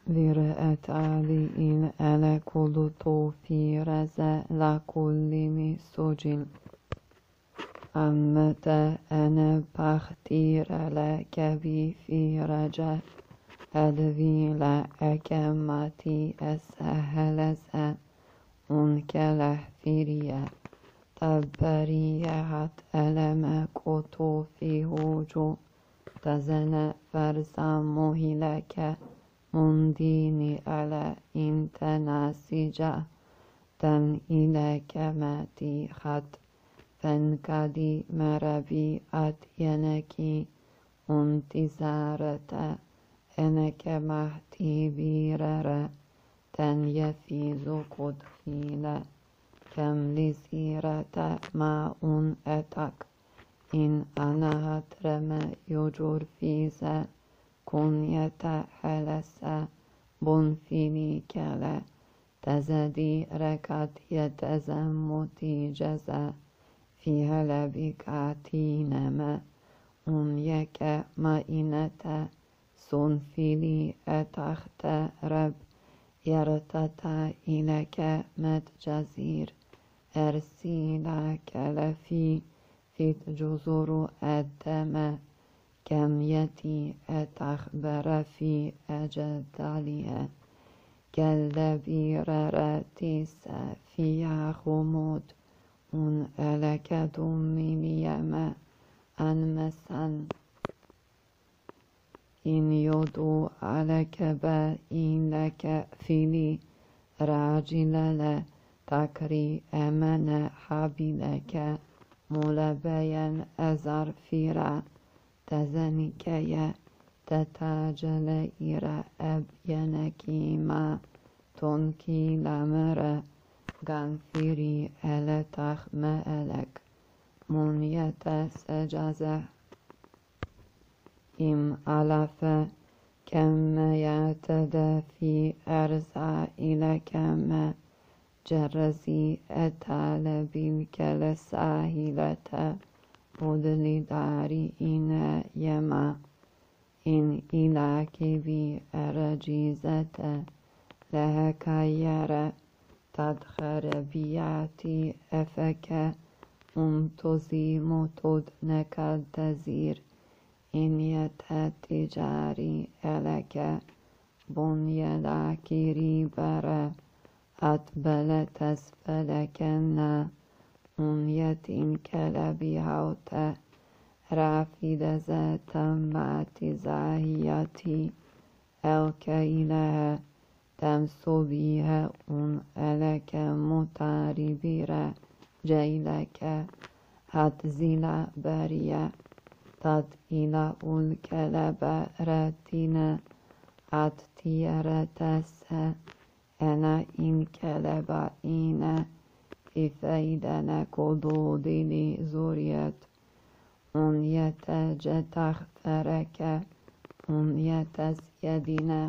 Virret ali in ele kuluto fireze la kullimi sojil. Ammete ene partirele kevi firece. Edvile ekemati eseheleze. Unkele firie. Tabberiyehat eleme koto fihucu. Tazene ferza mohileke. Mundini ala intenasija ten ile kemati hat fenkadi merabi at yeneki untizarete eneke mahti virere ten yefizu kudhile kem lizirete ma un etak in anahatreme yujur fize kunyete helese bonfini kele tezedi rekat yetezemmuti ceze fihele bikatineme unyeke mainete sunfili etachte reb yertete ileke metcezir ersila kelefi fit cuzuru eddeme kem yeti etakhbere fi ecedaliye gelle birere tise fiyahumut un elekedum miniyeme enmesen in yodu alekebe inleke fili racilele takri emene habileke mulebeyen ezarfira tezenikeye tetacele ire ebyenekima tonki lamere ganfiri eletach meelek munyete secaze im alafe kemmeyete de fi erza ilekeme cerrezi etale bilkele sahilete udlidari ine yema in ilaki bi eracizete lehekayere tadharebiyati efeke untozi mutod nekadezir in yete ticari eleke bunyelaki ribere atbeletes felekenne unyetin kelebi haute rafideze tammati zahiyati elke ilehe temsubihe un eleke mutaribire ceyleke hat zila beriye tad ila ul kelebe retine at tieretese ena in keleba ine ifeidene kododili zuriyet unyete cetah fereke unyetes yedine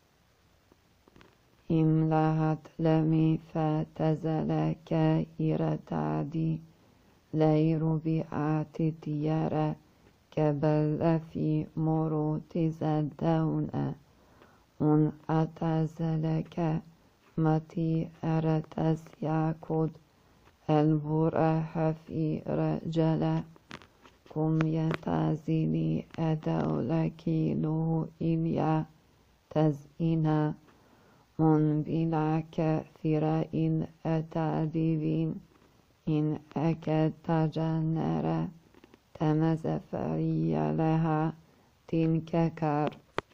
imlahat lemi fetezeleke iretadi leyru biatit yere kebelle fi morutizeddeune un atazeleke mati eretes yakud elburehe fi recele kum yetazili edevleki luhu ilya tezina mun bilake fire il etadivin in eke tajannere temezeferiye leha tinkekar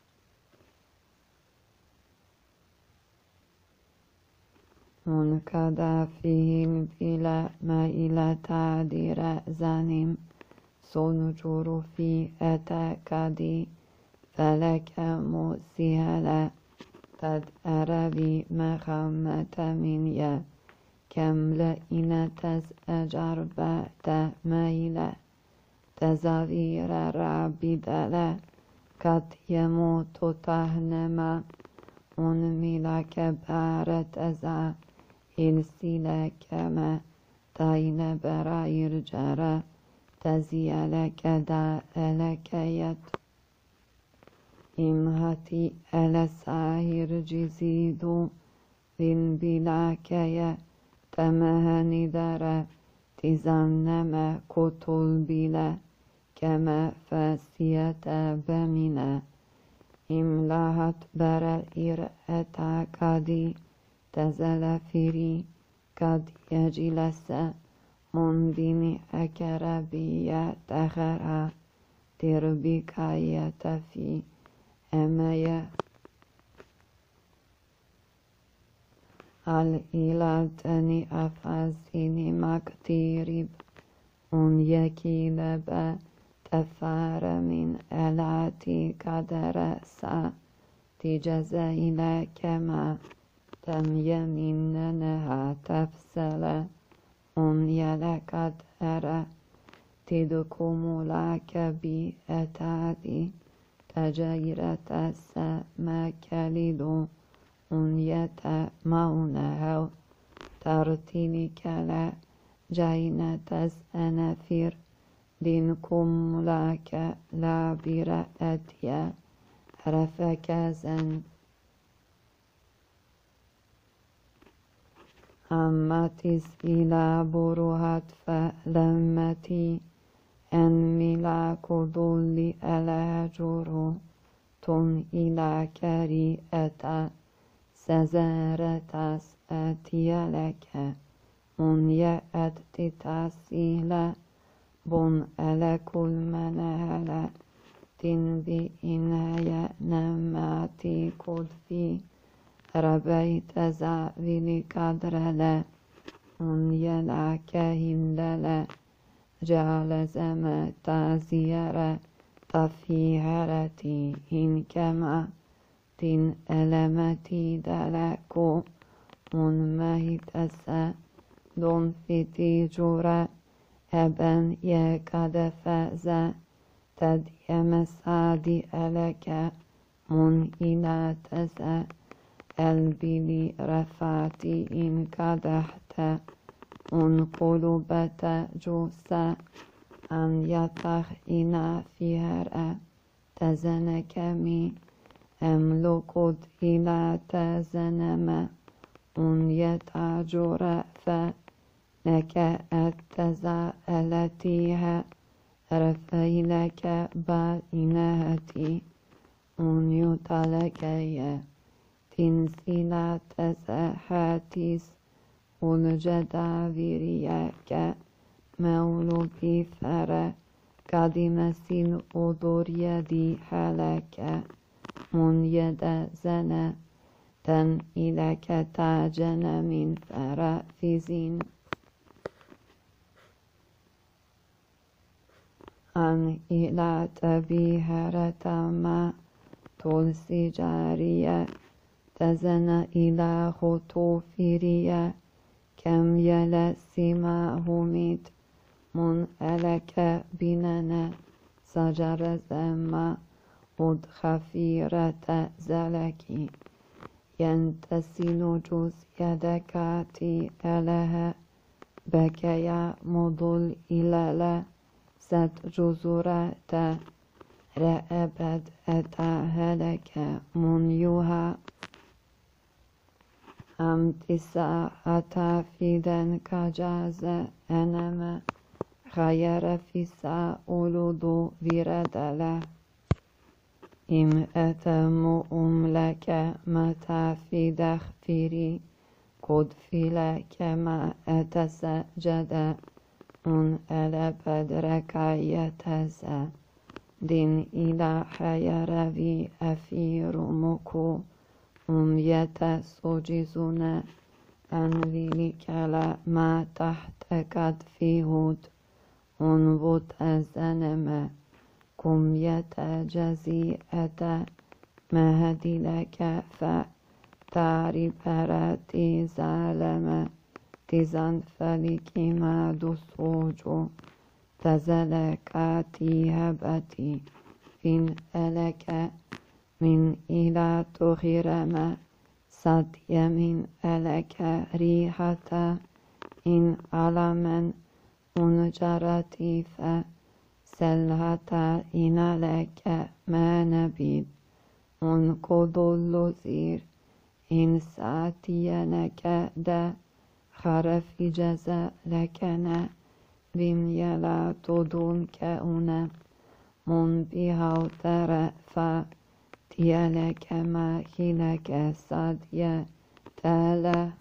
un kadafihim bile meile tadire zanim sonucuru fi etekadi feleke musihele tad erevi mehammete minye kemle inetes ecarbe de meile tezavire rabidele kat yemutu tahnema un milake baret eza ilsile keme tayne bera ircere teziyeleke da elekeyet إمهتي ألساهر جزيدو ذين بلاكيا تمهني دارا تزنما كتل بلا كما فاسية بمنا إملاهت برا إرأتا كادي تزل فيري قد يجلس منديني أكربية تخرى تربكاية في أمايا الإلاتني أفازيني مكتيرب يكيلب تفار من ألاتي كدرسا تجزيلا كما تم يمينها تفسل يلكد أرى تدكم لك بأتادي تجيرة السما كالدو يتمونه ترتيني كلا جينة أنفير دينكم لك لا برأتيا رفكازا أماتيس إلى بروهات فلمتي أن ملاك ذل الهجر تن إلى كريئة سزارتاس أتي لك يأت تتاسيلا بن ألك المنهل تنبي إنها نماتي كدفي ربيت زعبي قدرلا يلاك هندلا جعل زما تازيرا تفيهرتي إن كما تن ألمتي دلكو مهتسا دون فتي جورا أبن يكاد فازا تد يمسادي ألك إلى تسا البلي رفاتي إن كدحت قلوبة جوسا أن يطخ إنا فيهر تزنكمي أملكد إلى تزنما يتعجر فلك التزالتيها رفيلك بائنهتي يطلقيا تنسيلا تسحاتيس الجداويريك مولو بفر قدمسين أدور يدي حالك يد زنا تن إلك تاجن من فرافزين أن إلى تبيهرة ما تلسي جارية تزن إلى خطوفيرية كم يلسماهميت ألك بننا سجر زما قد خفيرة زلكي ينتسن جوز يدكاتي ألها بكيا مضل إلى ست جزرة رأبد أتهلك يوها أم تساء فيدن كجاز أنما خير فيسا أولود فيردلا إم أتم لك متى في دخفيري قد فيلك ما أتسجد ألا بدرك يتزا دين إلى حيروي أفير مكو يتسجزون أن لك ما تحت قد في هود انبت الزنم كم يتجزي أتا مهدي لك فتعري براتي زالم تزن فلكي ما دسوجو تزلكاتي هبتي فين ألك من إلى تخيرما صد يمين ألك ريحة إن علما أنجرتي فسلهة إن لك ما نبيد un kodollo zir in satiyanaka da kharafi jaza lakana vim yala todun kauna mun bihautara fa tiyalaka ma hilaka sadya tala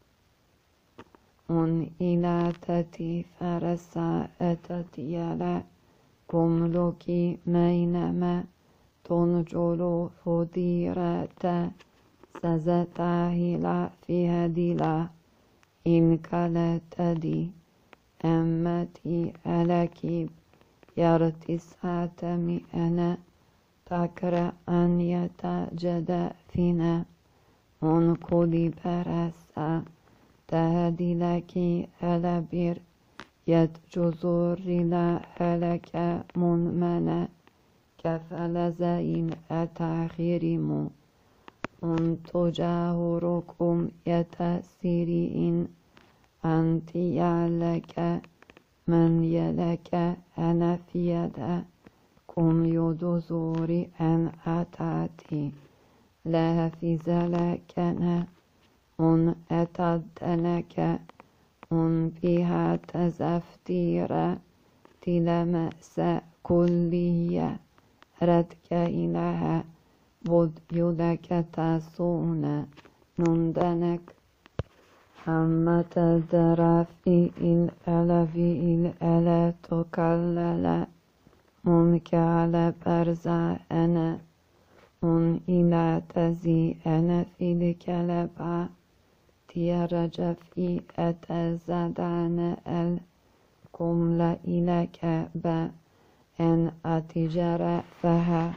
un ilatati farasa atatiyala kumloki mainama tonjolo fodirata sazatahila fihadila in kalatadi أمتي ألكي يرتسعتمي أنا تكره أن يتجد فينا منقضي برسا تهدي لك ألبير يتجزر لا هلك منمنا كفلزين أتخيرمو أن تجاهركم يتسيرين أنت يالك من يلك أنا في يدا كم يدزوري أن أتاتي لا في زلكنا أن أتدلك أن بها تزفتير تلمس كلية ردك إلها بود يدك تسون نندنك حمة الدرافي الألفي الألا تكلل منك على برزا أنا من إلى تزي أنا في الكلبة تيرج في أتزدان الكمل إلى كعبة أن أتجر فها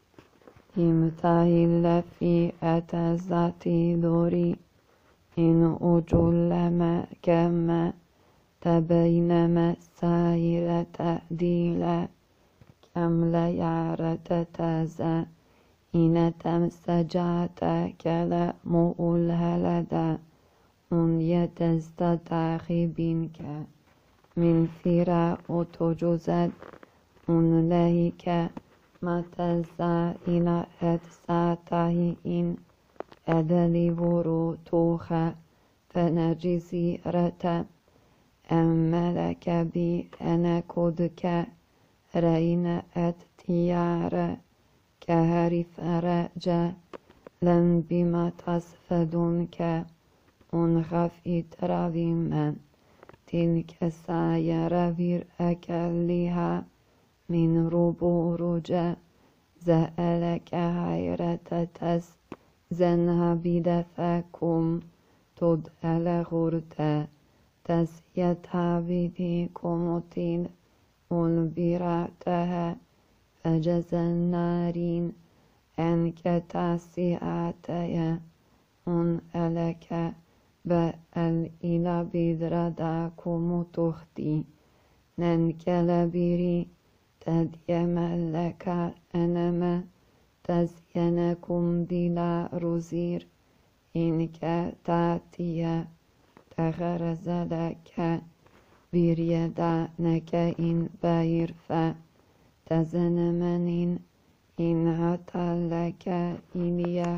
إمتهل في أتزاتي دوري إن أجلما كما تبينما سائر تأديلا كم لا يعرت تازا إن تمسجات كلا مؤلهلدا أن يتستطاخي بينك من فراء تجزد أن لهيك ما تزا إلى أتساته إن أدلي برو توخا فنجزي رتا أملك بي أنا كودك رين أتتيار كهري فرجا لن بما تصفدونك أنخفي تراويما تلك ساير فير أكلها من ربو رجا زألك حيرة تس زنها بدفاكم تدأل غرتا تسيتها بديكم تين البراتها فجز النارين أنك تاسياتيا أن ألك بأل إلى بدرداكم تختي ننكل بري تديم لك أنما تزينكم بلا رزير إنك تاتيا تغرز لك بريدانك إن بايرفا تزنمن إن هتا لك إليه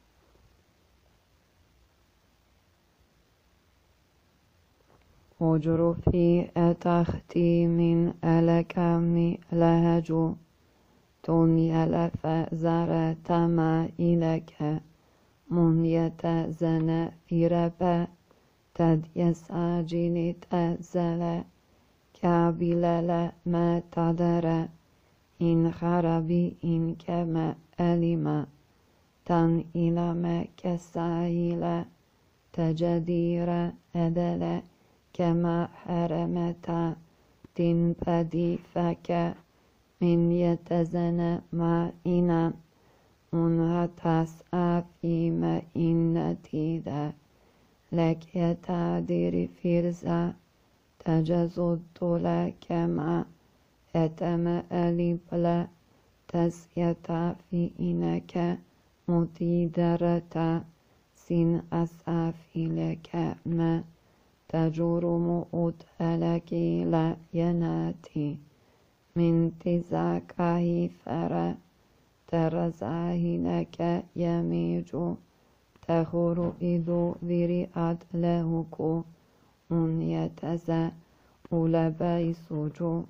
أجر في أتختي من ألكم لهجو توني ألف زرتما إلك من يتزن في ربا تد يساجن تزل كابل ما تدر إن خربي إن كما ألم تن إلى ما كسائل تجدير أدل كما حرمت تنبدي فك من يتزن ما إنا أنها تسعى فيما إن تيدا لك يتعدير فرزا تجزد لك ما أتم أليبلا تسيتا في إنك متيدرتا سين أسعى لك ما تجرم أدهلك لا يناتي من تزاكه فرا ترزاهينك يميجو تخورو إذو ذريعت لهكو يتزا أولباي سوجو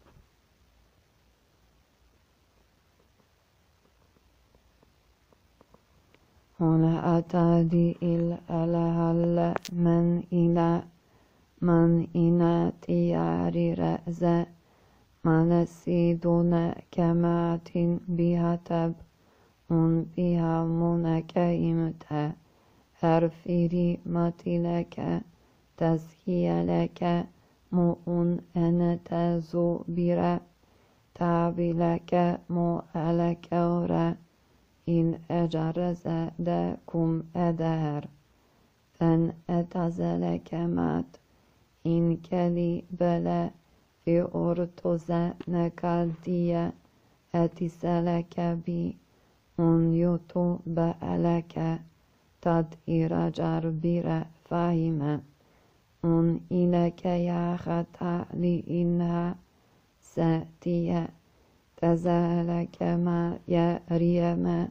ولا أتادي الألهل من إنا تياري رأزا منسيدون كمات بها تب بها منك إمتا هرفيري ماتلك تزكي لك مؤن أنت زوبرا تعبلك مؤلك أورا إن أجرز داكم أدهر فان أتزلك مات إن كلي بلا في أرتوزا نكالديا أتسلك بي أن يتو بألك تد إرجار بير فاهمة أن إلك يا خطأ لإنها ساتية تزالك ما يريما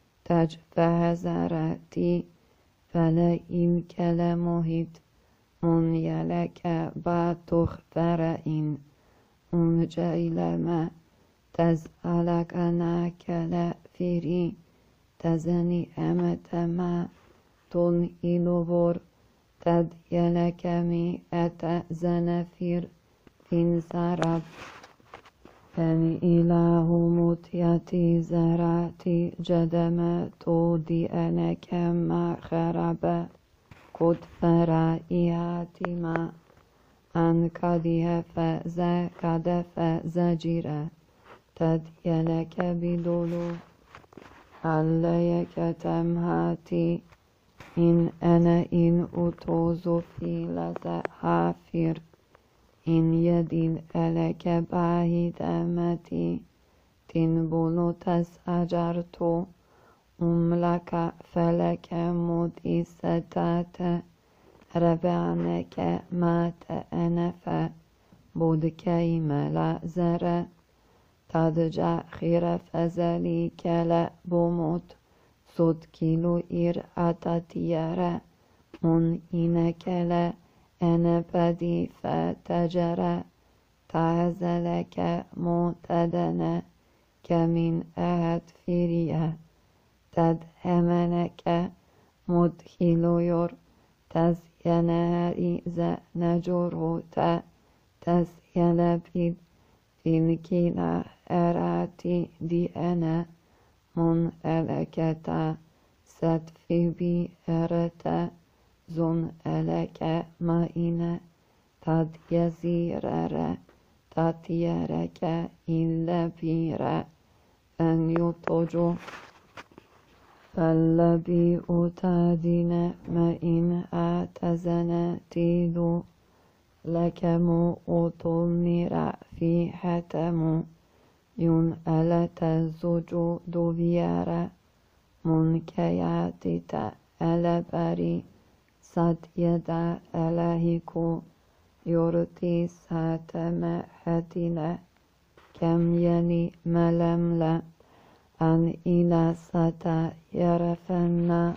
تجفهزرتي فلا إن كلمهت أن يلك باتخ فرئن أن جيلما تزالك ناكل فيري تزني أمتما تن إلوور تد يلك مئة زنفير فين سرب فن إله متيتي زراتي جدما تودي أنا كما خرب قد فرائياتي ما أن كدها فزا كد فزجرا تد يلك بدولو عليك تمهاتي إن أنا إن أتوز في لزحافر إن يدين ألك باهد أمتي تنبولو تسأجرتو لك فلك مدي ستات ربعنك مات أنفا بودك إملا زر تدجع خير فزلي كلا بموت صد كيلو إر أتتيارا من إنك لا أنا بدي فتجرى تعزلك معتدنا كمن أهد فيريا تد أمنك مدخل يور تزينا إذا نجرو تزينا بيد فينكينا أراتي دي أنا من ألكتا ستفي بي أرتا زن ألك ما إنا تد يزيرر تاتيرك إلا بيرا أن يطجو فالذي أتادين ما إن أتزنا تيدو لكم أطلنر في حتم ين ألت الزجود بيارا منكياتي ألبري صد يدا ألهيكو يرتي ساتم حتنا كم يلي ململا أن إلى ستا يرفنا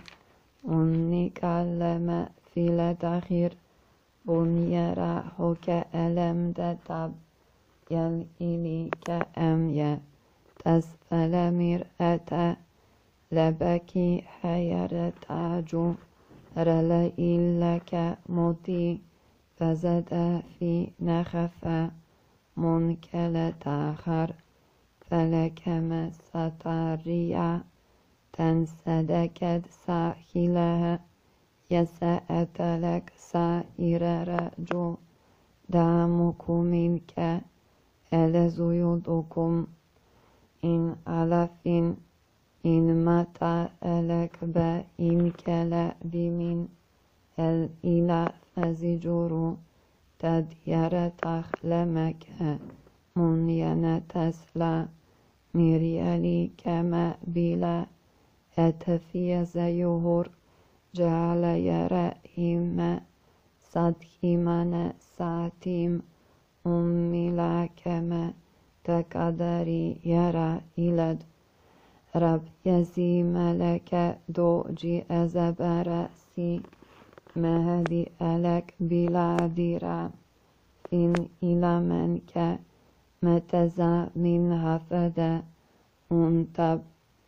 ونكلم في لدخير بنيرا هك ألم دتب يل إلي كأمية تسفل مرأة لبكي حيرتاجو رلا إلك موتي فزد في نخفة منكلة آخر فلكم ستاريا تنسدكت ساحلها يسأت لك سائر رجو دامكم منك ألزيودكم إن ألف إن متى ألك بإن كلا بمن الإله فزجرو تدير تخلمك منينة تسلا ميريالي كما بلا أتفي زيهور جعل يرائم صدهما ساتيم أمي لا كما تقدري يرى إلد رب يزي ملك دوجي أزبرسي مهدي ألك بلا ديرا إن إلى منك متزا من هفدا أنتب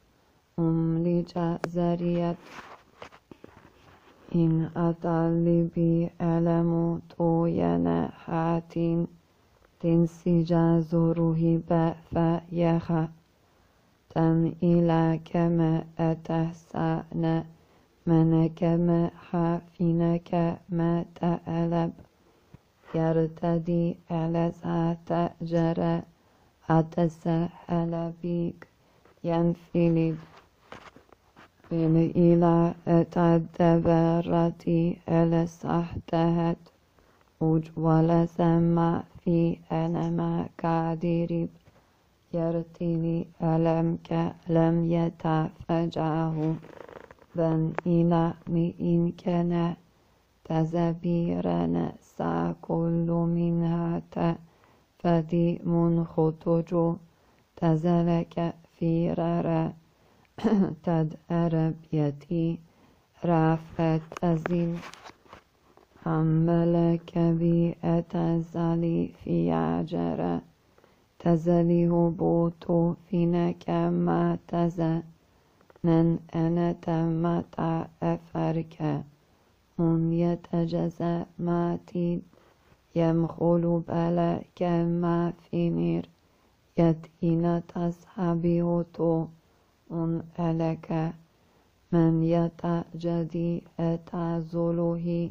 لجزريت إن أطلبي ألم توين حاتين تنسجا زوره فيخا تم إلى كما أتحسن منك ما حافنك ما تألب يرتدي ألزات جرى أتسهل بيك ينفلد إلى تدبرتي ألسحتهت أجول سما في ألم كادرب يرتلي ألمك لم يتفجعه بن إلى مئن كان تزبيرا سا كل منها فدي منخطج تزلك في ررى تدأرب يتي رافت أزل عملك بي أتزلي في عجرة تزلي هبوط فينك ما تزا نن أنا تمتع أفرك من يتجزى ما تيد يمخل بلك ما فينير يتئن تصحبه تو من ألك من يتجدي أتعزله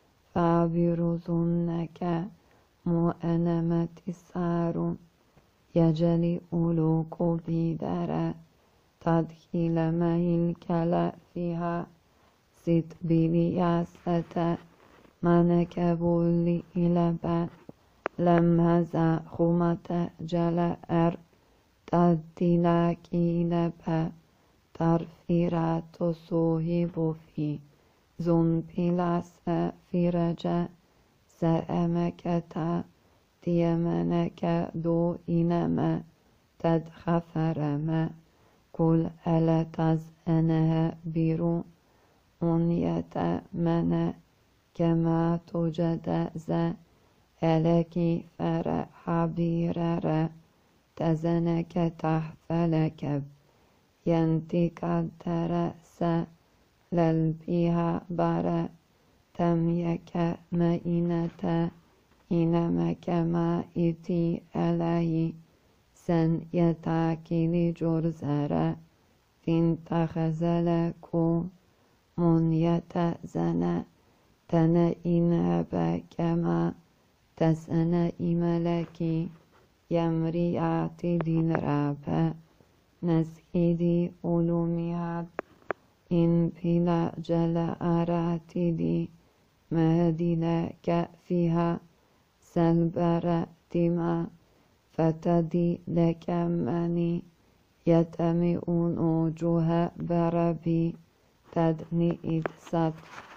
فابرزنك مؤنمة السار يجلي أولوك بدر تدخيل مهل كلا فيها ست بلياسة منك بولي إلبا لم هزا خمة جلأر تدلك إلبا ترفيرات صوهب في زن بلاس فرجا سأمكتا ديمنك دو إنما تدخفرما كل ألا تزأنها بيرو أنية من كما توجد ذا ألكي فرح بيرر تزنك تحفلك ينتك ترأس للبيها بر تميك مئنة إنمك ما إتي ألي سن يتاكل جرزر فين تخزلكو من يتزن تنئنها كما تسأن إملكي يمري عتدين رابا نسيدي علوميات إن بلا جل أراتدي مهدنا كأفها سلبر دما فتدي لك مني يتمئون وجوه بربي تدني إدسات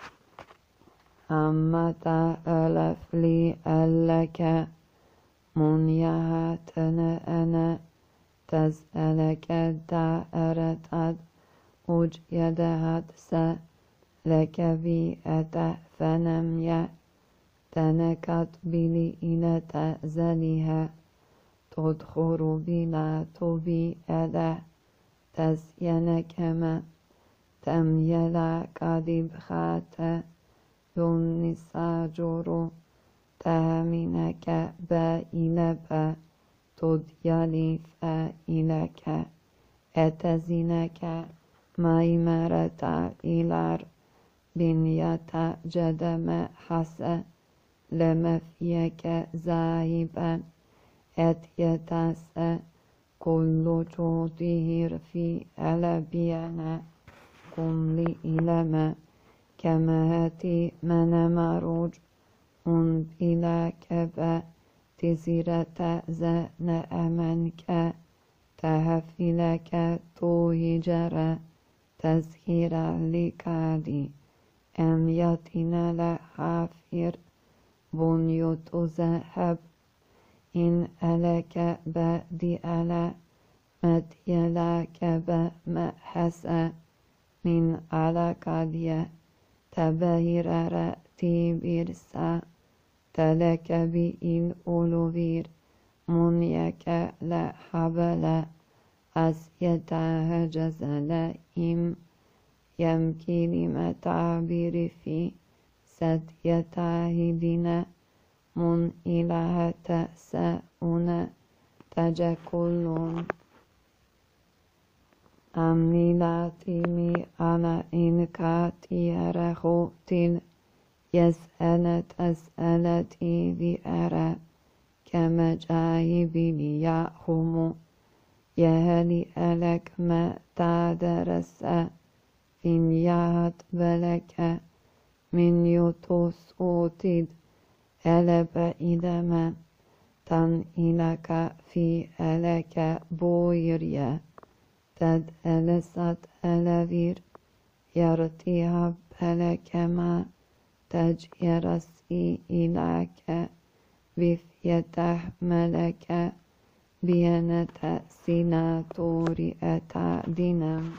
أما تألف لي ألك منيهاتنا أنا تسألك دائرة أج يدهت لك بيئة فنم تنكت بلي إلى تأزلها تدخر بلا تبي أده تسينك ما تميلا كذب خات دون ساجر تهمينك بإلبا تديالي فإلك أتزينك ميمرة إلار بنية جدم حسن لما فيك زاهبا أتيتس كل جوده في ألبينا قم لي إلما كما هاتي من مروج أن بلا كبا تزيرة زن أمنك تهفلك توهجر تزهير لكادي أم يتنا لحافر بنيوت ذهب إن ألك بدي ألا مديلك بمحسا من على كادية تبهير رأتي بيرسا تلك بإن أولوبير منيك لا حبلا أسيتها جزلا يمكن متعبير في ستيتاهدنا من إله تأسأنا تجكلون أمنيلاتي مي أنا إنكاتي رخوتل يسألت أسألتي بأرى كما جايبي ليأخم يهلي ألك ما تدرس فين يهد بلك من يوتوس أوتيد ألب إدما تن إلك في ألك بويريا تد ألست ألفير يرتيها بلك ما تجرسي إلك بفيتح ملك بينة سيناتوري أتعدنا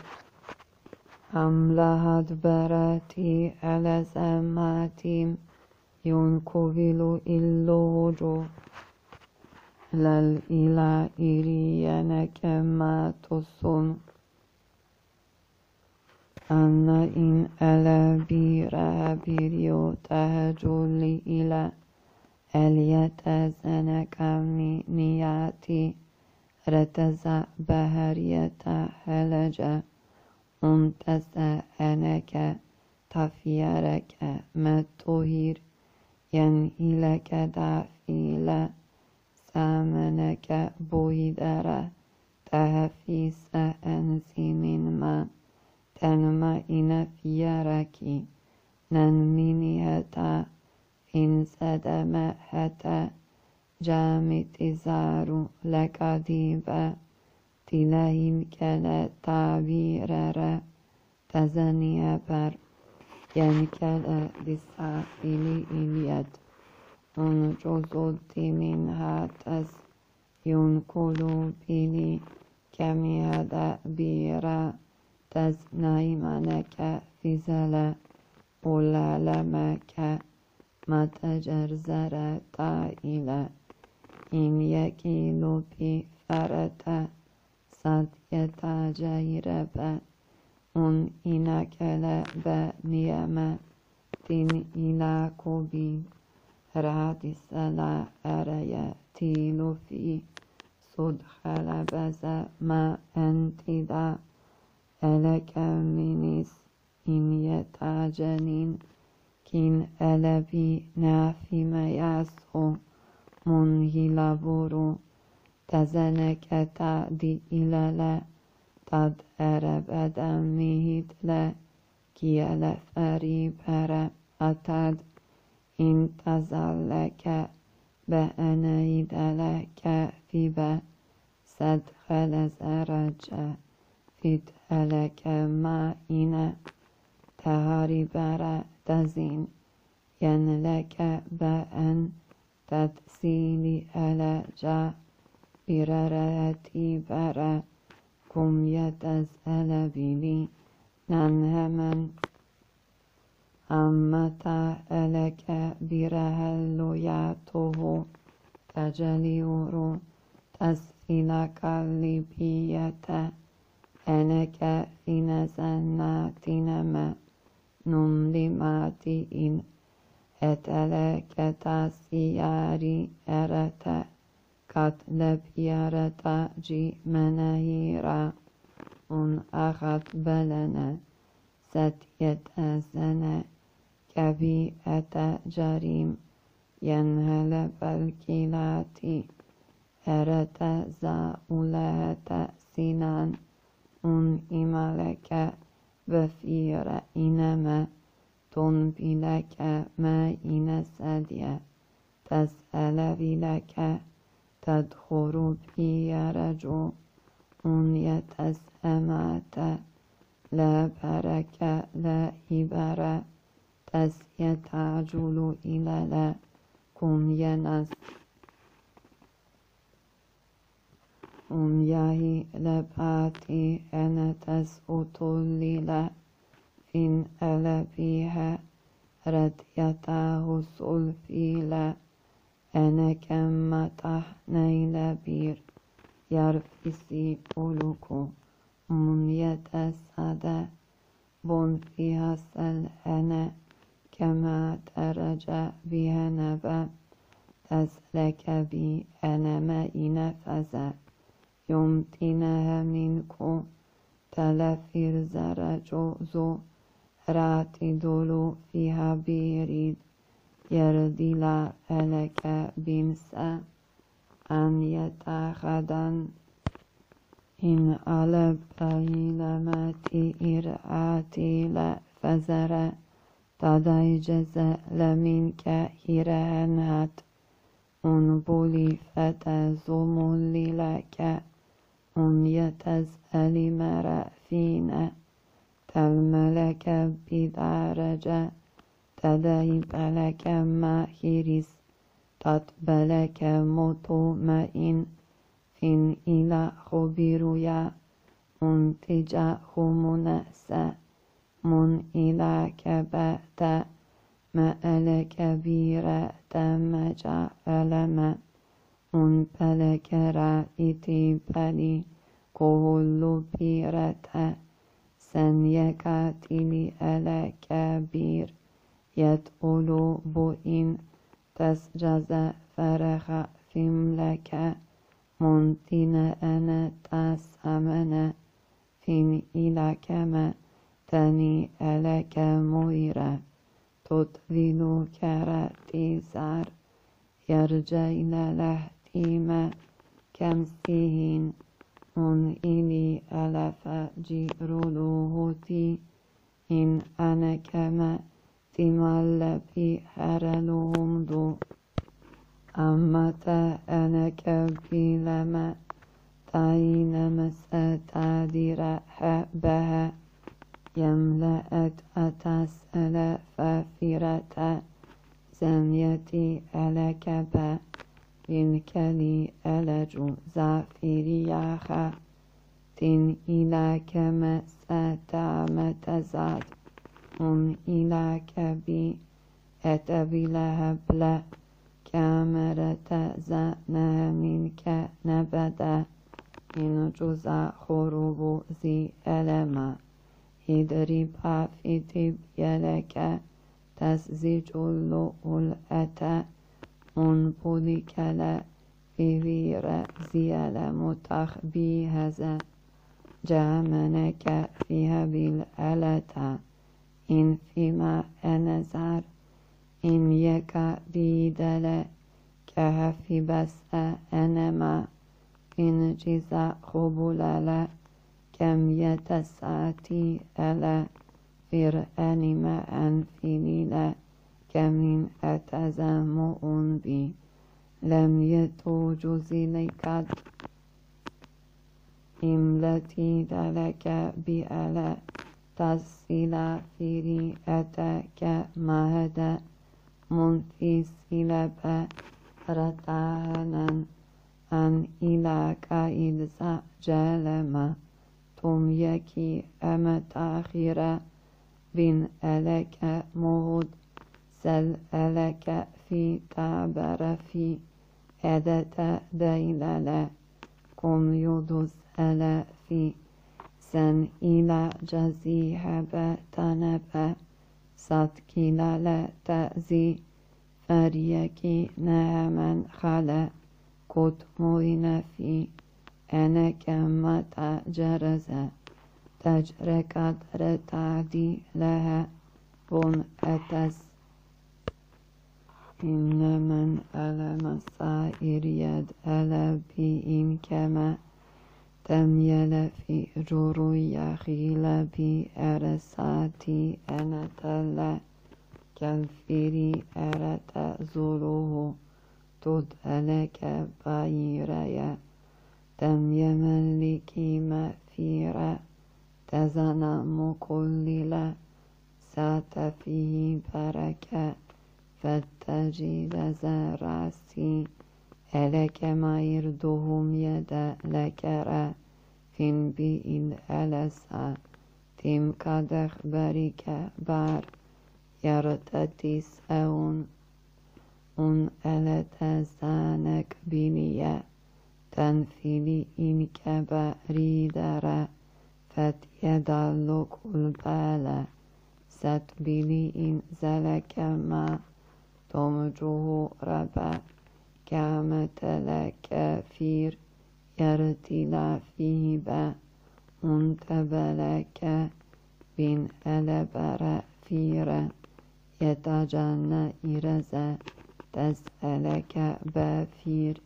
أملهد براتي على زماتي ينكوفيلو إلوجو للإلا إريانا كما تصن أنا إن ألا بيرا بيريو تهجولي إلى أليتزن كمي نياتي رتزا بهرية هلجا انتزا أنك تفيرك متوهير ينهلك دافيلا سامنك بويدرا تهفيس أنزيم ما تنما إن فيركي ننميني هتا إن سدم حتى جامت زارو لك ديبا تلاهين كلا تعبير را تزني بر ينكلا دسافيلي إليد ان جزودي من هاتس ينكلو بيلي كمي هدا بيرا تزني منك في زلا ولا لمك متجرزر طائلة إن يكيلو بفرة صدية جيربا أن إنكلا بنيمة تن إلى كوبي رادس لا أريا تيلو في صدخل بزا ما أنتدا ألك منيس إن يتاجنين كين ألبي نافي ما يسو منهي بورو تزنك تعدي إلى تد أرب أدميهد لا كي ألفري برا أتد إن تزلك بأنيد لك في با سدخل زرج فيد لك ما إن تهاري برا تزين ين لك بأن تدسيني ألا جا برارتي برا كم يتزأل بلي ننهمن أمتا ألك برهل ياته تجليور تسفلك اللبية أنك في نزناتنما نملماتي إن أتلك تسياري أرتا قد لبيرتا جي منهيرا أن أخذ بلنا ستيت أزنا كبيئة جريم ينهل بالكيلاتي أرتا زاولة سنان أن إمالك بفير إنما تنبلك ما إن سديا تسأل بلك تدخل بي رجو أن يتسأمات لا بركة لا إبرة يتعجل إلى لا كم ينس yahi lebati enetes utulila fin elebiha radyata sulfila enekem matah neilebir yarfisi uluku munyetasada bun fihasel ene kema deraja bihenebe تسلك بي أنا ما نفذ يمتنها منكم تلفير زرجوزو راتي دولو فيها بيريد يردي لا فلك بمسا أن يتاخدن إن ألب لماتي إرعاتي لا فزر تداي جزء لمنك هيرهنهات بولي فتزملي لك يتزأل مرافين تلملك بدرجة تدايب لك ماهرس تطبلك مطمئن فين إلى خبيريا منتجا خمنسا من إلى كبأت ما كبيرة تمجا ألما بلك رأيتي بلي كل بيرة سنيكاتلي ألا كبير يتقول بوئن تسجز فرخ فملك منتين أنا تسامنا فين إلى كما تني ألك مويرة تطذل كراتي زار يرجين لهتيما كمسيهن من إلي ألف جيرولوهتي إن أنا كما تمال بي هرلهم دو أمتا أنا كبي لما تعين مستدير حبها يملأت أتسأل فافرة زنيتي ألكبا بالكلي ألج زافرياخا تن إلى كما ستعمتزاد إلى كبي أتبي لهبلا كامرة زنا منك نبدا إن جزا خروب زي ألما إدري بافيتي بيلك تسزيج الأتا منبولك لا في زيال متخبي هذا جامنك فيها بالألتا إن فيما أنزار إن يكا ديدل كهفي بس أنما إن جزا خبولالا كم يتساتي ألا فرأني ما أنفليلا كمن أتزمؤن بي لم يتوجز ليكاد إملتي دلك بألا تصل فيري أتاك مهدا منفي سلبا رتانا أن إلى كائد جالما توم يكي أمت آخرة بن ألك مهد سل ألك في تعبر في أدت ديللا كم يدس ألا في سن إلى جزيها بتنبا صدكلا لا تأذي فريكي نعما خلا كتموين في أنا كما تجرزا تجر قدر تعدي لها بن أتس إن من ألم الصائر يد ألا بإن كما تميل في جرو يخيل بأرساتي أنا تلا كالفيري أرت زلوه تدألك بايريا تم يملكي مفيرا تزنى مكللا سات فيه بركة فاتجد زراسي ألك ما يردهم يدا لكرا فين بين ألسا تيم كادخ بريك بار يرتدس أون ألتزانك بنيا تنفيلي إنك بريدرا فتيدل كل بالا ستبلي إن زلك ما تمجه ربا كامتلك فير يرتلا فيه با انتبلك بن ألبر فيرا يتجنى إرزا تسألك بافير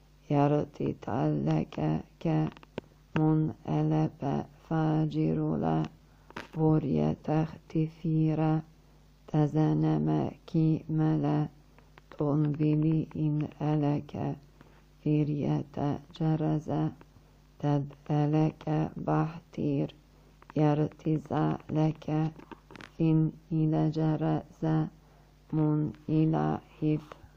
يرتلك كمن ألب فاجر لا ورية تختفيرا تزنم كي ملا تنبلي إن ألك فيرية جرزا تذلك بحتير يرتزى لك فين إلى جرزا من إلى حف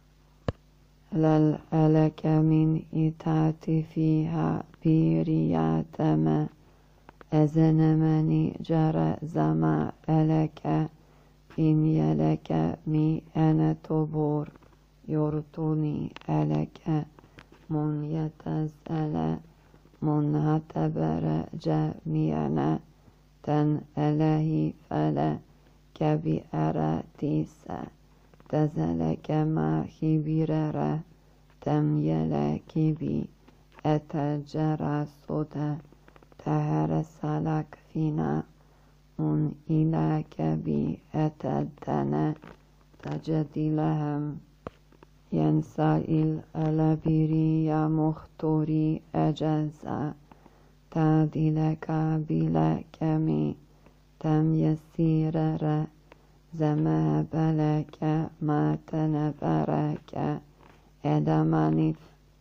للألك من إتات فيها بيرياتما أزنمني جرز ما ألك فين يلك مي أنا تبور يرتني ألك من يتزأل من هتبر جميعنا تن أله فلا كبئراتيسا تزلك ما خبيررا تم يلكبي أتجرى صدا تهرسلك فينا من إلك بي أتدنا تجدلهم ينسائل الألبيري مختوري أجزا تعدلك بلك مي تم يسيرر زما بلك ما تنبرك أدمانف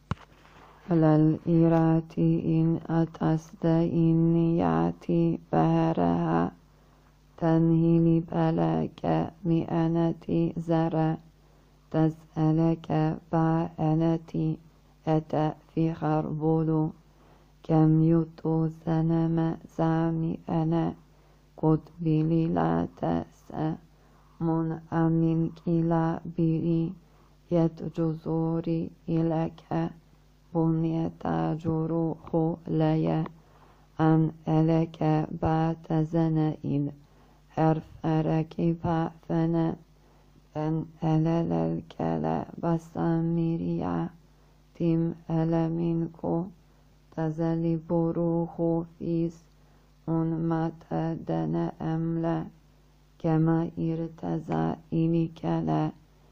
للإرات إن أتسد إنياتي بهرها تنهيلي بلك مئنتي زرع تسألك بأنتي أتى في خربولو كم يتو سنم زامي أنا قد بلي لا تأسى من أمين كلا بيري يتجزوري إلك بنية جروح ليا أن ألك بات زنائل حرف ركب فنا أن ألل الكلا بسامريا تم ألمنكو تزلي بروح فيس ما تدن أملا كما ارتزا إليكلا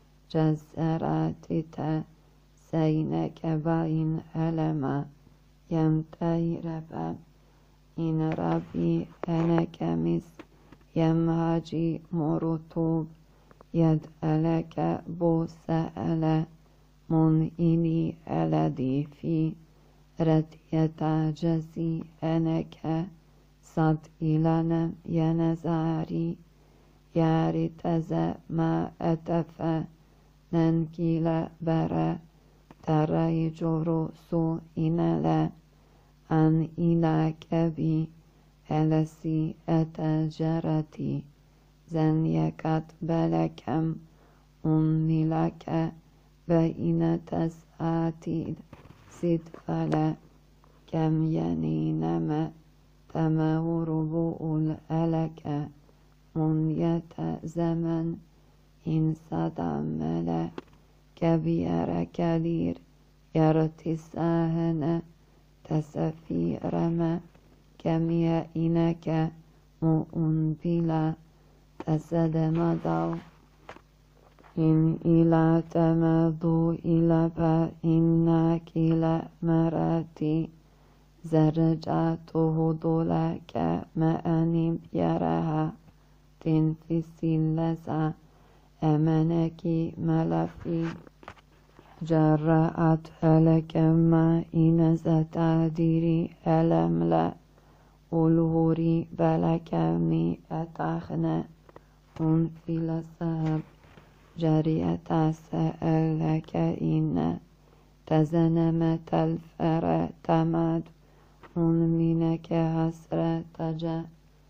جزراتتا سينك باين ألما يمتي ربا إن ربي أنا كمس يمهاجي مرتوب يد ألك بوسأل من إني ألدي في ردية جزي أنك صد إلنا ينزاري يارتز ما أتفى ننكيل برا ترى جرسو إنلا أن إلى كبي ألسي أتجرتي زنيكت بلكم أني لك بين تسآتي سد فلا كم ينينما تمور بؤل ألك منية زمن إن صدمل كبير كبير يرتساهن تسفيرما كم يئنك مؤنبلا تسدم ضو إن إلى تمضو إلى فإنك إلى مراتي زرجاته دولك مأنب يرها تنفسي لسا أمنك ملفي جرأت لك ما إن ستادري ألملا ألهوري بلك مي أتخنا في السهب جريئة سألك إن تزنمت الفر تمد منك حسر تجا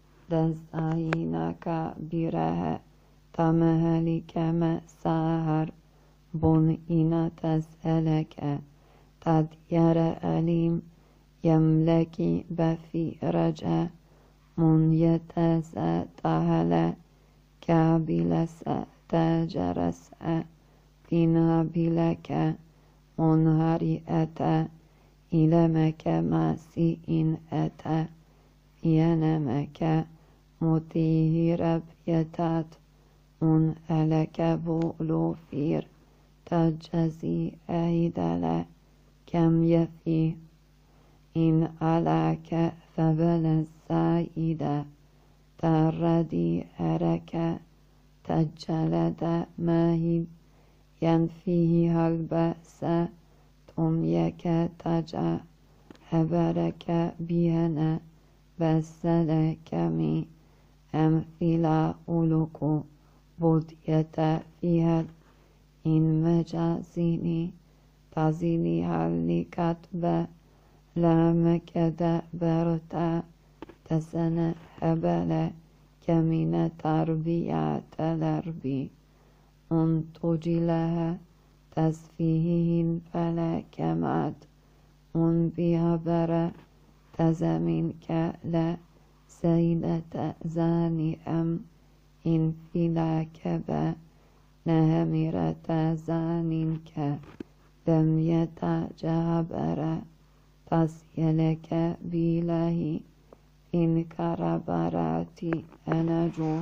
دزعينك بره تمهلك مساهر بن إن تسألك تدير أليم يملكي بفي رجا من يتسأتهل كابلس تجرس فينا بلك منهري أتى إلمك مسيء أتى ينمك متيه رب يتات من ألك بولو فير تجزي أيدل كم يفي إن ألاك فبل الزائدة تردي أرك تجلد ماهد ينفيه البأس تميك تجا هبرك بينا بسلك مي أمثل أولوك بدية فيها إن مجازيني تزيني هل كتب لا مكد برتا تسنى هبل كمين تربية الأربي أن تجلها تسفيهن فلا كمات أن بها برا تزمنك لا سيدة زاني أم إن فيلا كبا نهمرة زانينك لم يتجابر تسيلك بله إن كربراتي أنجو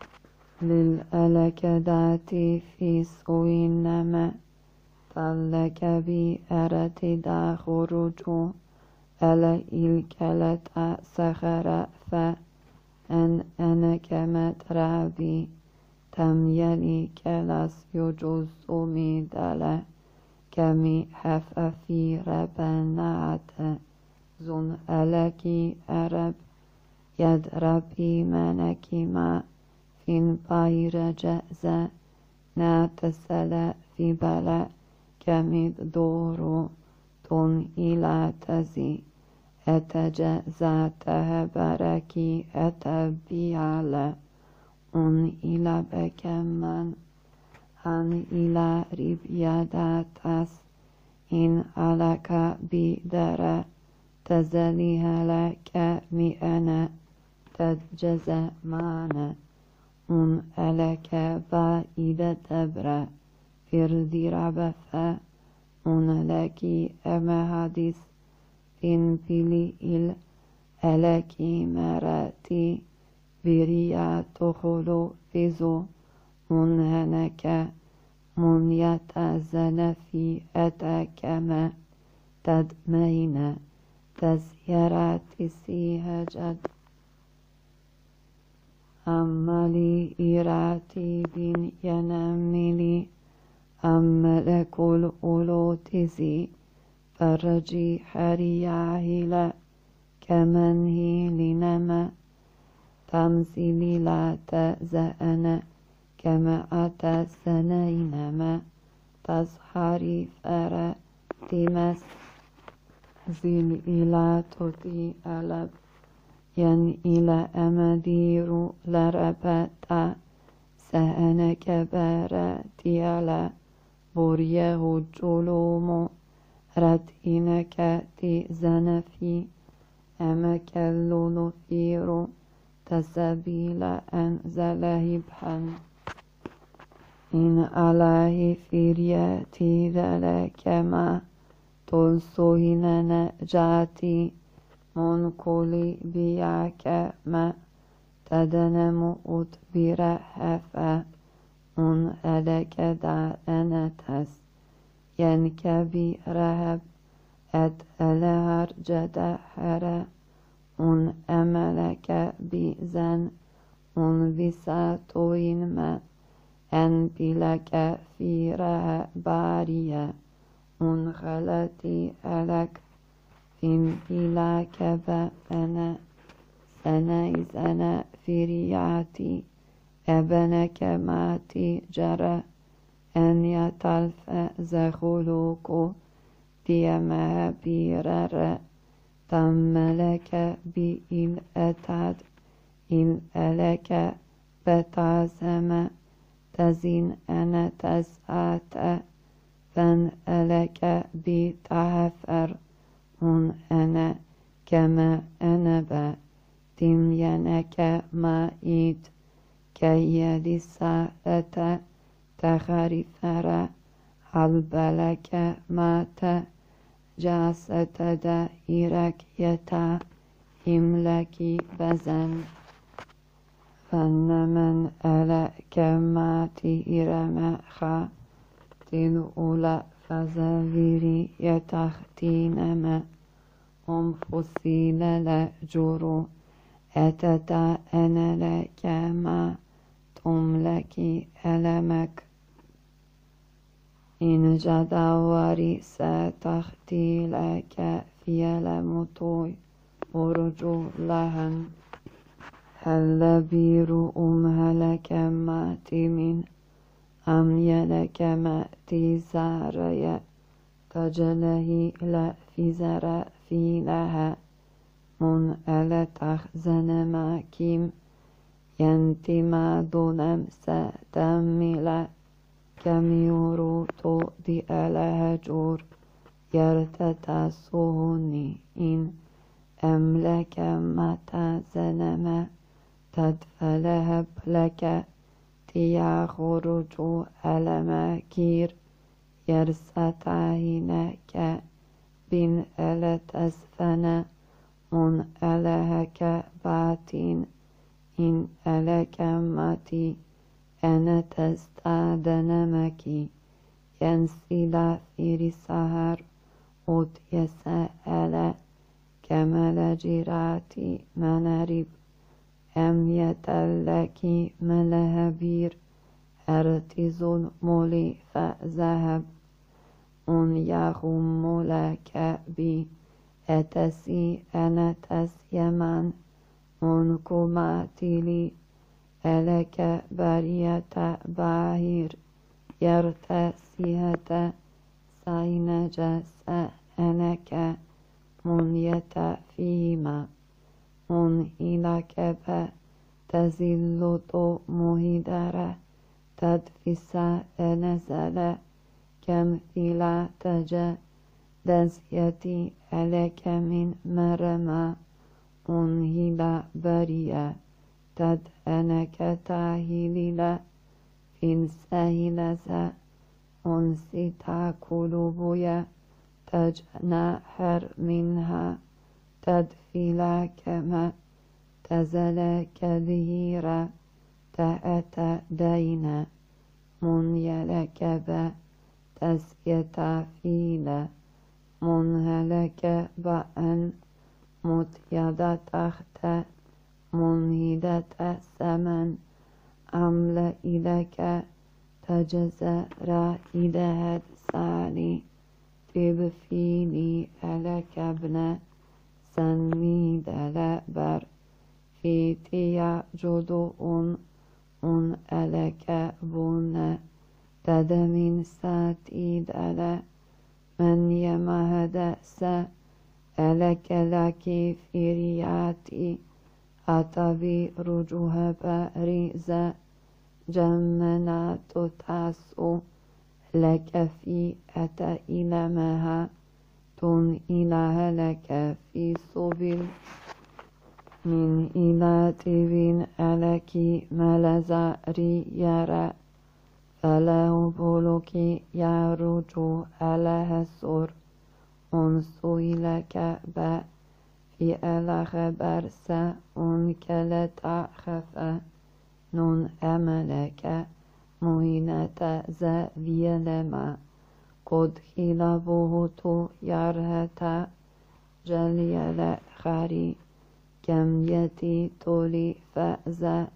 للألكدات في سوينما تلك بأرت دا خرجو ألا الكلة سخر فأن أنا كمترابي تميلي كلاس يجوز ميدالا كمي حفافي ربنات زن ألكي أرب يد ربي منكي ما فين باير جأزة ناتسل في بلا كميد دورو تون إلى تزي أتجأزة تهبركي أتبيعلا أن إلى بكمن أن إلى ربياداتس إن ألك بدر تزليها لك مئنا تجزى معنا أن ألك بائدة تبرا فردي ربفا أن لك أما حديث إن بلي ألك مراتي بريا تخلو فيزو من هنك من يتزل في أتكما تدمين تزيارات سيهجد أمالي إراتي بن ينملي أملك الأولوتزي فرجي حرياهلا كمن هي لنما تمثيلي لا تزأنا كما أتى سنينما تزحري فرا تمس زيل إلى توتي ألب ين إلى أمدير لربتا سأنا كبارا تيالا بوريه جلومو رد إنك تي زنفي أما كاللون فيرو تسبيل أنزله بحن إن عليه فيرياتي ذلك ما تلسوهن نجاتي من كل بياك ما تدنم أدبر حفا أن ألك دعنتس ينكبي رهب أدلهر جد حرا أن أملك بزن أن بساتوين ما أن بلك في رها باريا أن خلتي ألك إن بلك بأنا سنة فرياتي أبنك ماتي جرى أن يتلف زخلوك ديما بيرر تملك بإن أتاد إن ألك بتعزم تزين أنا تسعة فان ألك بتعفر هن أنا كما أنا با تمينك ما إيد كي يلساءة تخرفر البلك مات جاسة دائرك يتا إملكي بزن فنمن ألك ماتي إرمخا تنؤل فزاويري يتختينما فصيل لجرو أتتا أنا لك ما تملكي ألمك إن جداوري ستختي لك في المطوي ورجو لهن هل بير هلك ماتي من أم يلك ماتي زاريا تجله لا في زرا في لها من ألا تخزن ماكيم ينتما دونم ستملا كم يروتو دي ألا هجور يرتتا سهني إن أملك متى زنما تدفلهب لك تياخرج ألماكير يرستعينك بن ألا تسفن من ألهك باتين إن ألك ماتي أنا تستعدنمكي ينسل في سهر أوت يسأل كمال جراتي منارب أم يتلكي ملهبير أرتز مولي فذهب أن يخم لك بي أتسي أنا تسيمان أنكماتلي ألك برية باهر يرتسيهة سينجس أنك من يتفيما من إلك تزلط مهدرة تدفس نزل كم لا تجا دزيتي ألك من مرمى أنهلا بريا تد أنك تاهيلا إن سهلزا أنسي تاكل بيا تجنحر منها تدفلا كما تزل كذيرا تأتى دينا من يلكب تسيتا فيلا منهلك بأن متيدا تحت منهدة سمن أمل إلك تجزى رائدة سالي تبفيني ألك ابن سنيد لبر في تيا جدو أن ألك بن تدمين ساتيد ألا من يمهد سا ألك لك فرياتي أتبي رجوها باريزا جمنا تتاسو لك في أتى إلى مها تن إله لك في سبيل من إلى تبين ألك ملزاري يرى فله بلوك يرجو أله السر أنسو لك با في أله برسا أنك لتخفى نون أملك مهينة زاوية لما قد خلابه تو يرهتا جليل خاري كم يتي تولي فأزا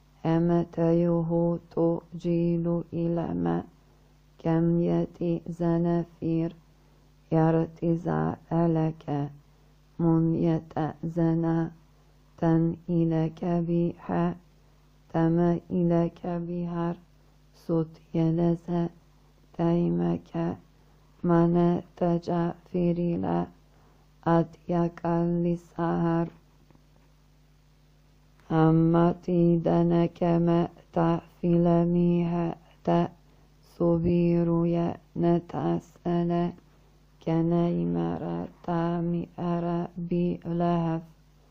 أمتيه تجيل إلى ما كم يتي زنفير يرتزع لك من يتأزنا تن إلك بها تم إلك بهر صوت يلزا تيمك من تجافري لا أتيك لسهر أمتي دنك ما تحفل ميها تأسبير يا نتأسأل كنيمر تامي أرى بلهف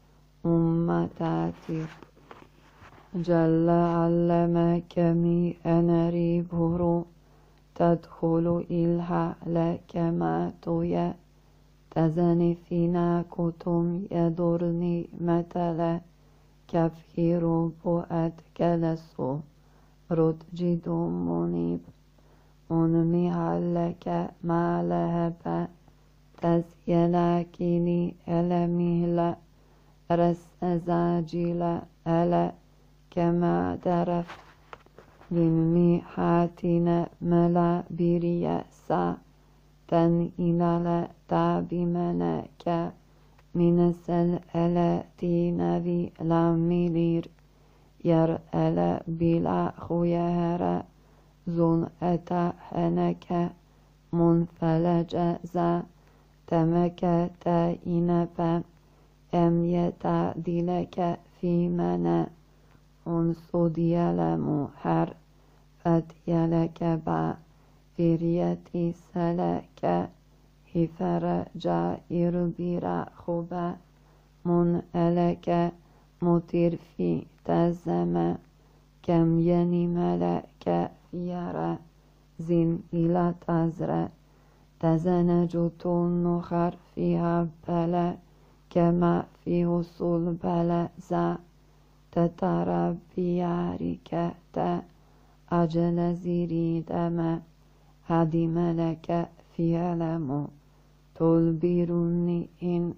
أمتاتي جل علمك مي أنري برو تدخل إلها لك ما تويا تزني فينا كتم يدرني مثلا كفير بؤت كلسو رد جد منيب أنمي لك ما لهب تزيلاكني ألمهلا رس زاجلا ألا كما درف لنمي حاتنا ملا برياسا تن إلى تابي منك من سلالتي نبي لاميلير ير ألا بلا خيهر زن أتا حنك منفلج زا تمك تاينب أم يتعدلك في منا أنصد يلم حر فتيلك با فريتي سلك هفر جائر برا خبا من ألك مطر في تزم كم يني ملك فيرا زين إلى تزر تزنجت النخر فيها بلا كما في وصول بلا زا تترى بيارك تا أجل زيري دم هدي ملك في علم تلبرني إن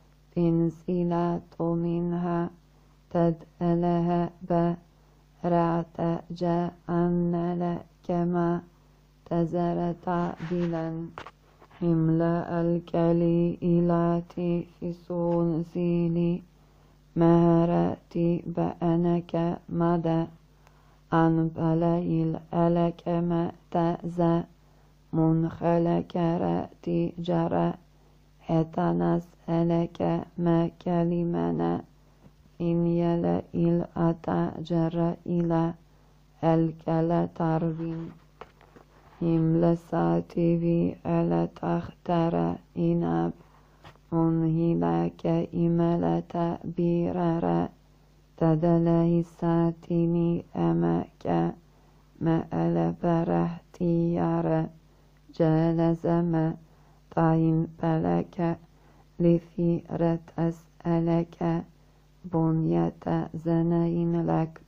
تنزلت منها تدألها برعت جاء لك ما تزرت بلا املأ الكلي إلاتي في سلسلي مهرتي بأنك مدى عن بلايل ألك ما تأزى منخلك رأتي جرى حتى ألك ما كلمنا إن يلئل أتجر إلى الكلا تربين إملساتي بي ألا تختار إناب أنهلك إملة بيرر تدلي ساتني أمك ما ألا برهتي يرى جلزم طين بلك لفيرة أسألك بنية زنين لك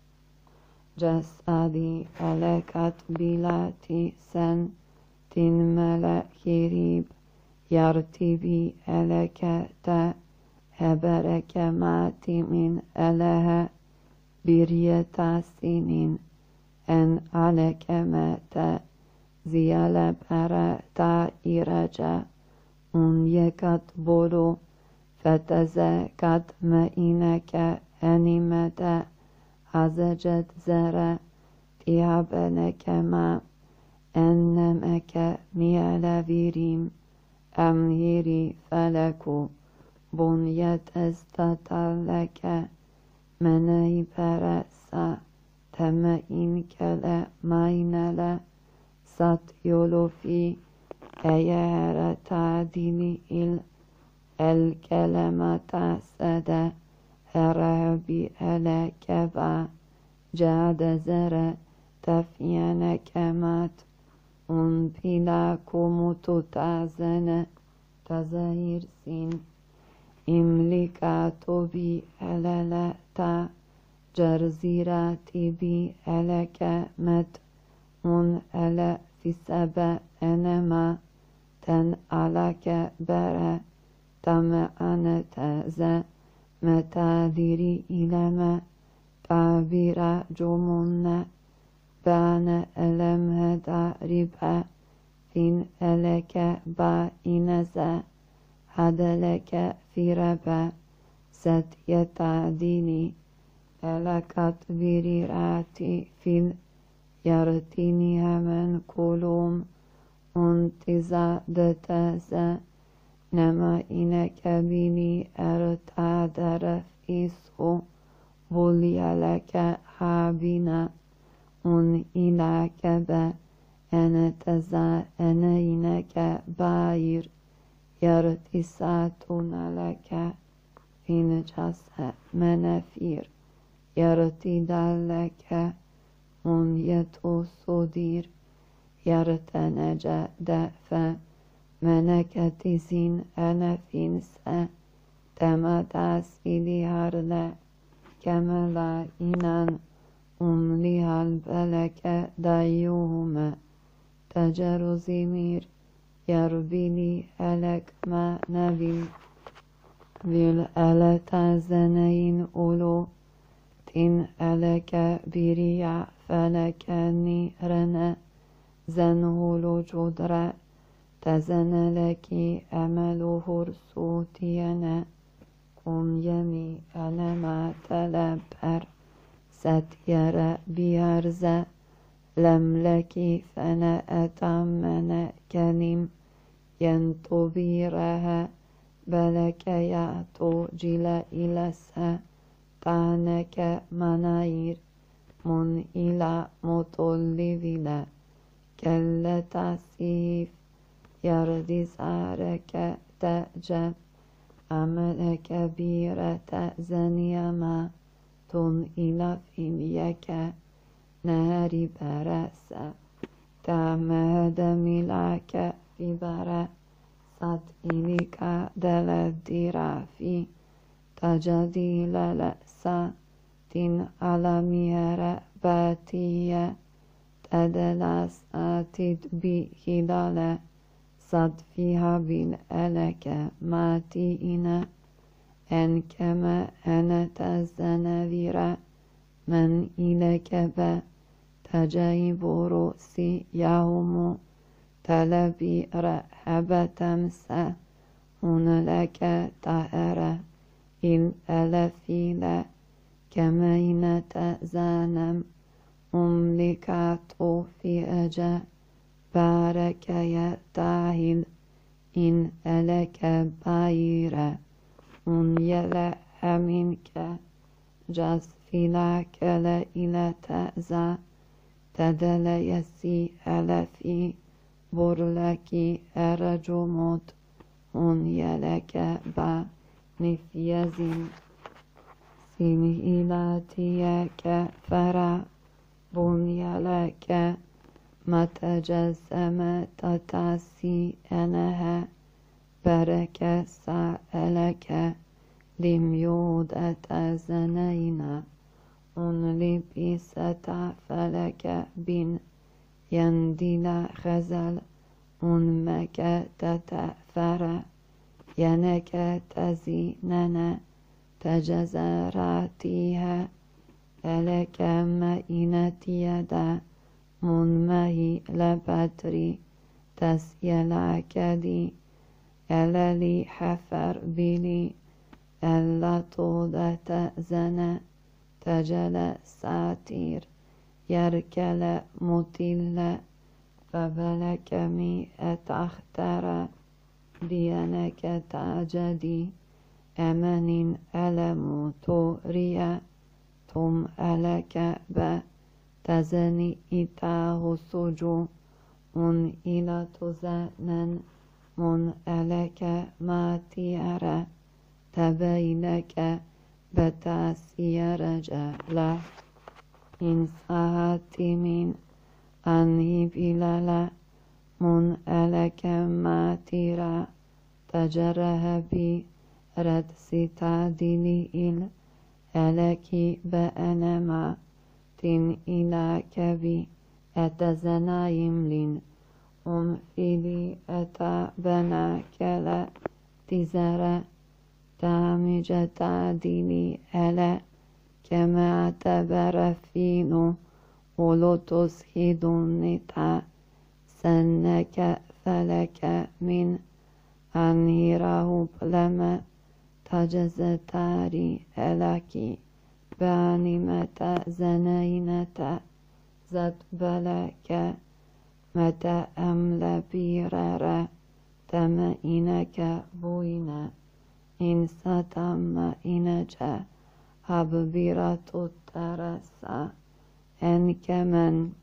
جسدي ألكت بلاتي سن تنمل كريب يرتبي ألك تا هبرك ماتي من ألها برية سنين أن عليك مات زيال برا تائرجا أن يكت بولو فتزكت مئنك أنمت عزجت زرا تيابنك ما أنمك ميال فيريم أمهيري فلكو بنيت استطلك مني برسا تمئن كلا ماينلا سات يولوفي أيار تعديني الكلمة سدا هربي ألا كبا جاد زر تفين كمات بلا كمتو تازن تزهير سين إملكاتو بي ألا تا جرزيراتي بي ألك مت ألا في سبا أنما تن عليك برا تم أنا تازا متادري إلى ما تعبير جمون بان ألم هدا ربا فين ألك با إنزا هدلك في ربا ست يتعديني ألكت بريراتي في يرتيني من كلوم untiza deteze nema inekebini ertaderef isu vulialeke habina un ilakebe eneteza eneineke bair yartisatунaleke fincase menefir yartidaleke un yetusudir yartenece defe meneketizin enefinse temadas iliharle kemela inan lihal beleke dayyuhume teceruzimir yarbili elekme nevil vil eletazenein ulu tin eleke biriya felekeni rene zenhulu cudre tezeneleki emeluhur sutiyene yemi elema teleber setyere biyerze lemleki fene etammene kenim yentubirehe belekeya tu cile ilese taneke manayir mun ila mutullivile kelletasif yardizareke tece ameleke birete zeniyema tun ila filyeke nehri berese temedemilake fibere sat ilika deledirafi tajadilelesa tin alamiere betiye tedelas atid bi hilale sat fiha bil eleke mati ine enkeme enetezenevire men ilekebe teceyboru si yahumu telebi rehebetemse unleke tahere il elefile kemeynete zenem umlikatu fi ece barekeye dahil in eleke bayire yele heminke casfilakele ile teza tedeleyesi elefi burleki erecumut yeleke ba nifyezin sin ilatiyeke fera bunyeleke matecezeme tatasi enehe bereke sa eleke limyud etezeneyne libiseta feleke bin yendile gezel meke tete fere yeneke tezinene tecezeratihe eleke me inetiyede mehi lebedri tesyelakedi eleli hefer bili ellatudete zene tecele satir yerkele mutille febelekemi etahtere diyeneke tacedi emenin elemu turiye tum eleke be tezeni itahusucu ilatuzenen eleke matiyere tebeyleke betasiyerece le insahatimin anhibilele eleke matira tecerehebi redsitadili il eleki beenema tin ilakebi etezenayimlin fili eta benakele tizere tamiceta dili ele kemate berefinu ulutus hidunita senneke feleke min anhirahu pleme tacezetari elaki beanimete zeneynete zet beleke mata amla birara tama inaka buina insatama inaja abvira tuttarasa enkemen